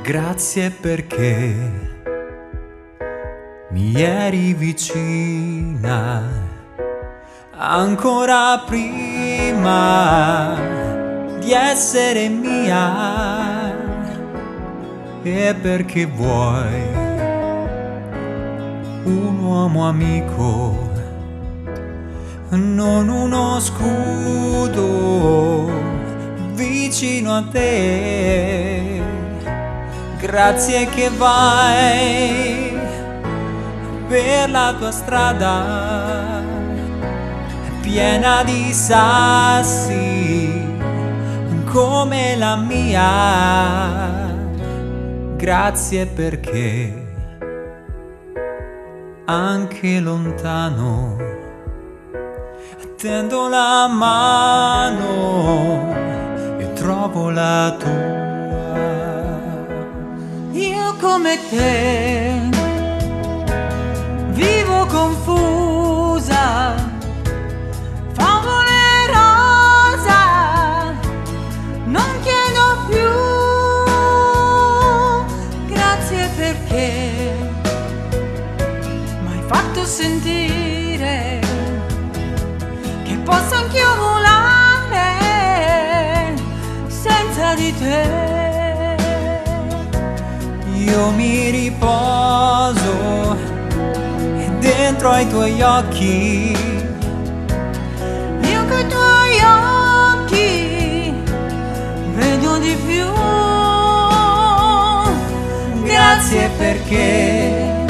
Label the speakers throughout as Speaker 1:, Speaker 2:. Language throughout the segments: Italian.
Speaker 1: Grazie perché mi eri vicina ancora prima di essere mia, e perché vuoi un uomo amico, non uno scudo vicino a te. Grazie che vai per la tua strada piena di sassi come la mia. Grazie perché anche lontano tendo la mano e trovo la tua.
Speaker 2: Io come te vivo confusa, favole rosa, non chiedo più. Grazie perché m'hai fatto sentire che posso anch'io volare senza di te.
Speaker 1: Io mi riposo dentro ai tuoi occhi,
Speaker 2: io coi tuoi occhi vedo di più.
Speaker 1: grazie perché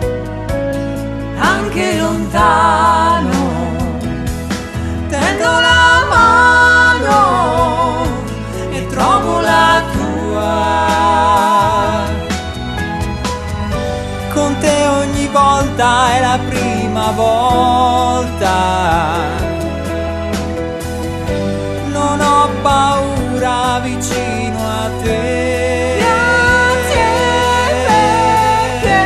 Speaker 1: anche lontano tendo la mano e trovo la tua. Con te ogni volta è la prima volta, non ho paura vicino a te.
Speaker 2: Grazie perché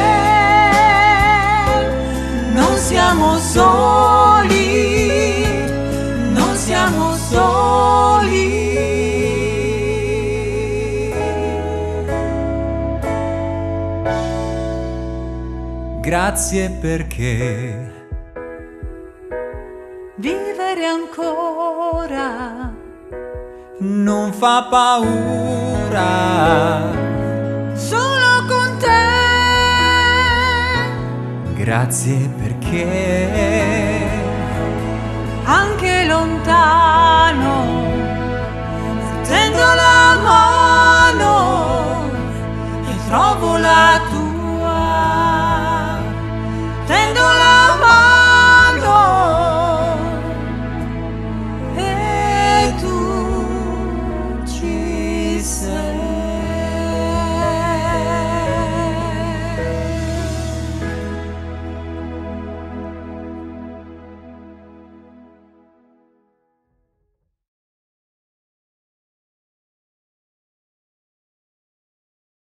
Speaker 2: non siamo soli, non siamo soli.
Speaker 1: Grazie perché
Speaker 2: vivere ancora
Speaker 1: non fa paura.
Speaker 2: solo con te.
Speaker 1: Grazie perché